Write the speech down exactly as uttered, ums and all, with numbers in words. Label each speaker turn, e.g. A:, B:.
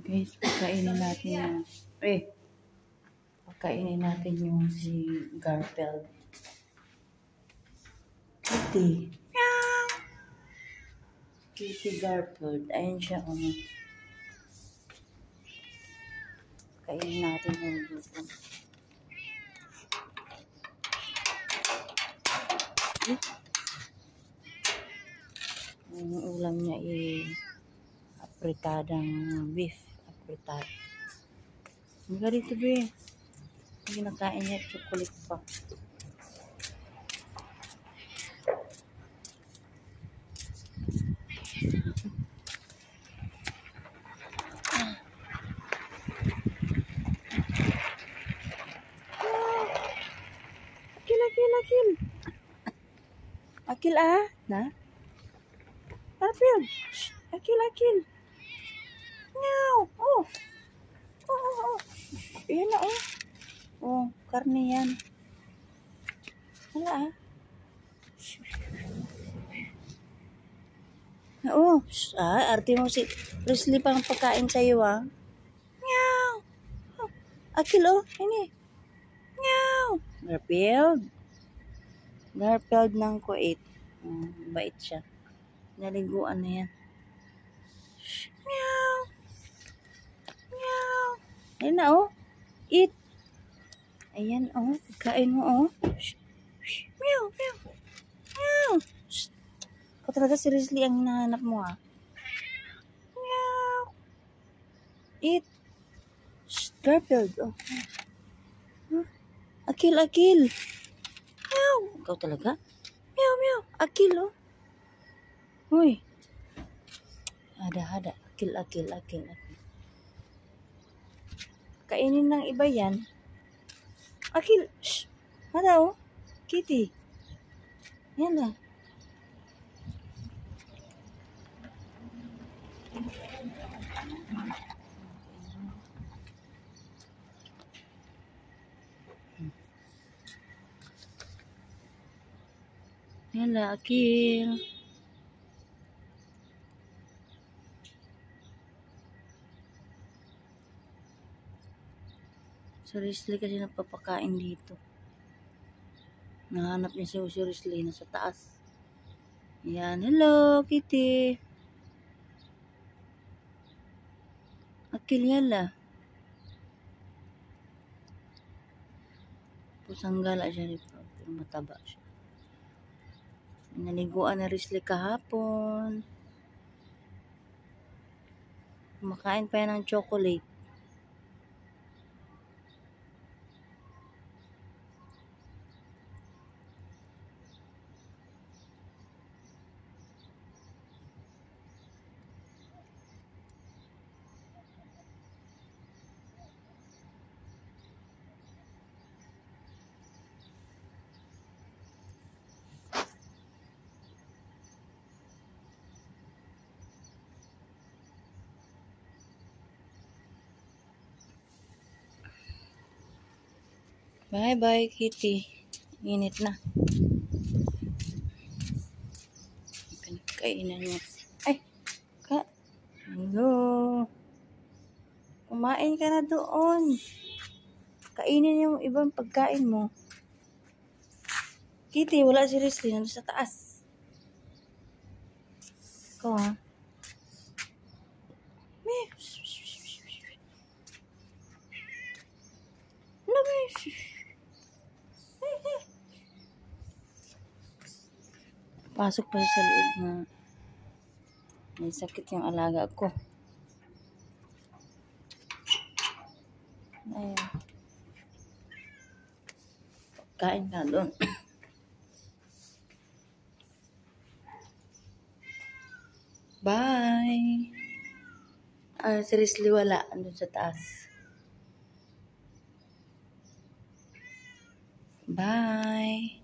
A: Guys, pagkainin natin yung, eh, pagkainin natin yung si Garfield. Kitty. Meow! Kitty Garfield. Ayun siya, um. Kainin natin yung luto. Eh? Yung ulam niya eh, apritadang beef. Apritada. Hindi ka dito, be. Hindi nakain niya chocolate pa. Akil, akil, akil. Akil ah. Na? Garfield. Akil, akil. Meow. Oh. Oh, oh, oh. Ayan na, oh. Oh, karne yan. Wala ah. Oh, ah, arte mo si Presley pang pagkain sa'yo ah. Meow. Oh, akil oh. Ini. Meow. Garfield. Garfield ng Kuwait. Oh, bait siya. Naliguan na yan. Meow. Meow. Ayan na oh. Eat. Ayan oh. Kain mo oh. Meow. Meow. Meow. Ikaw talaga seriously ang hinahanap mo ah. Meow. Eat. Garfield oh. Huh? Akil, akil. Meow. Ikaw talaga? Meow, meow. Akil oh. Uy. Hada-hada. Akil, akil, akil, akil. Kainin ng iba yan. Akil. Shh. Hada oh. Kitty. Yan na. Yan na. Akil. Seriously kasi napapakain dito. Nahanap niya si seriously na sa taas. Yan. Hello, Kitty. Akil yan la. Pusanggala siya dito. Mataba siya. Naliguan na Risley kahapon. Kumakain pa yan ng chocolate. Bye bye, Kitty. Init na. Pinagkainan niya. Ay! Ka! Hello! Kumain ka na doon. Kainin yung ibang pagkain mo. Kitty, wala si Risley. Nandun sa taas. Ikaw ha? Meh! Ano ba yun? Pasok pa sa loob na may sakit yung alaga ko. Ayun. Kain ka doon. Bye! Ah, seriously wala. Andun sa taas. Bye!